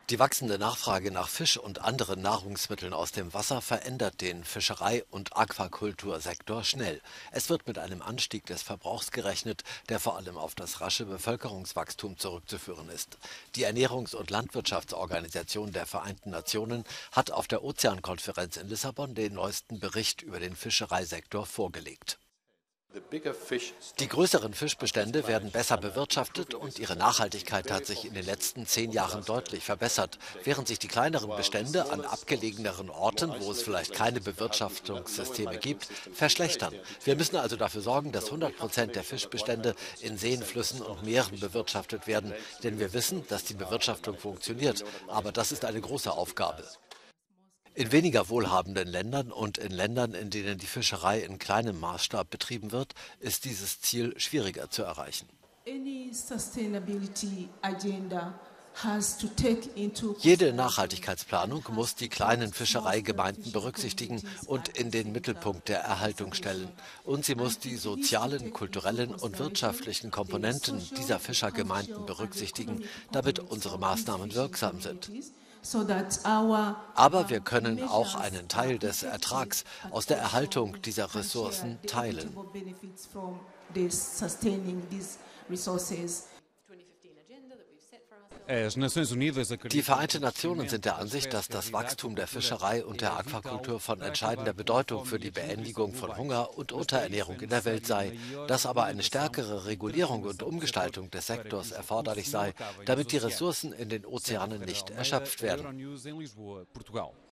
Die wachsende Nachfrage nach Fisch und anderen Nahrungsmitteln aus dem Wasser verändert den Fischerei- und Aquakultursektor schnell. Es wird mit einem Anstieg des Verbrauchs gerechnet, der vor allem auf das rasche Bevölkerungswachstum zurückzuführen ist. Die Ernährungs- und Landwirtschaftsorganisation der Vereinten Nationen hat auf der Ozeankonferenz in Lissabon den neuesten Bericht über den Fischereisektor vorgelegt. Die größeren Fischbestände werden besser bewirtschaftet und ihre Nachhaltigkeit hat sich in den letzten 10 Jahren deutlich verbessert, während sich die kleineren Bestände an abgelegeneren Orten, wo es vielleicht keine Bewirtschaftungssysteme gibt, verschlechtern. Wir müssen also dafür sorgen, dass 100% der Fischbestände in Seen, Flüssen und Meeren bewirtschaftet werden, denn wir wissen, dass die Bewirtschaftung funktioniert, aber das ist eine große Aufgabe. In weniger wohlhabenden Ländern und in Ländern, in denen die Fischerei in kleinem Maßstab betrieben wird, ist dieses Ziel schwieriger zu erreichen. Any sustainability agenda has to take into Jede consideration and Nachhaltigkeitsplanung has muss to die put kleinen small-scale Fischereigemeinden fishing berücksichtigen communities und at in the den center Mittelpunkt der of Erhaltung stellen. conservation. Und sie muss And die it needs to sozialen, take into kulturellen und consideration wirtschaftlichen the Komponenten social, dieser the Fischergemeinden cultural, and the berücksichtigen, economic damit components unsere of these Maßnahmen fishing wirksam sind. communities, so that our Aber wir können auch measures einen are Teil des effective Ertrags and aus der also Erhaltung dieser can share Ressourcen the teilen. equitable benefits from this sustaining these resources. Die Vereinten Nationen sind der Ansicht, dass das Wachstum der Fischerei und der Aquakultur von entscheidender Bedeutung für die Beendigung von Hunger und Unterernährung in der Welt sei, dass aber eine stärkere Regulierung und Umgestaltung des Sektors erforderlich sei, damit die Ressourcen in den Ozeanen nicht erschöpft werden.